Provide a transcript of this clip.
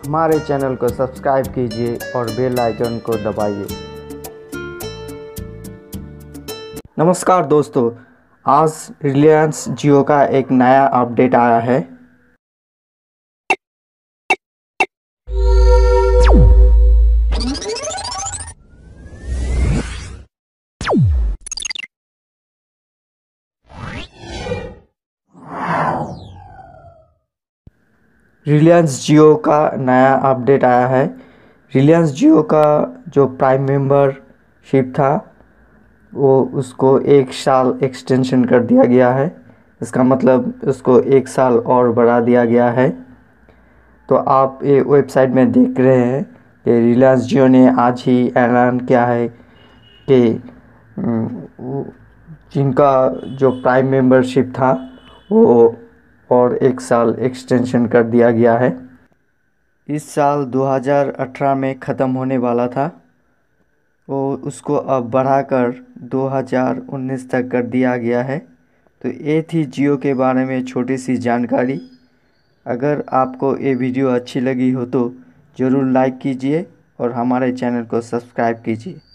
हमारे चैनल को सब्सक्राइब कीजिए और बेल आइकन को दबाइए। नमस्कार दोस्तों, आज रिलायंस जियो का एक नया अपडेट आया है। रिलायंस जियो का नया अपडेट आया है। रिलायंस जियो का जो प्राइम मेंबरशिप था वो उसको 1 साल एक्सटेंशन कर दिया गया है। इसका मतलब उसको 1 साल और बढ़ा दिया गया है। तो आप ये वेबसाइट में देख रहे हैं कि रिलायंस जियो ने आज ही ऐलान किया है कि जिनका जो प्राइम मेंबरशिप था वो और 1 साल एक्सटेंशन कर दिया गया है। इस साल 2018 में ख़त्म होने वाला था, वो उसको अब बढ़ाकर 2019 तक कर दिया गया है। तो ये थी जियो के बारे में छोटी सी जानकारी। अगर आपको ये वीडियो अच्छी लगी हो तो ज़रूर लाइक कीजिए और हमारे चैनल को सब्सक्राइब कीजिए।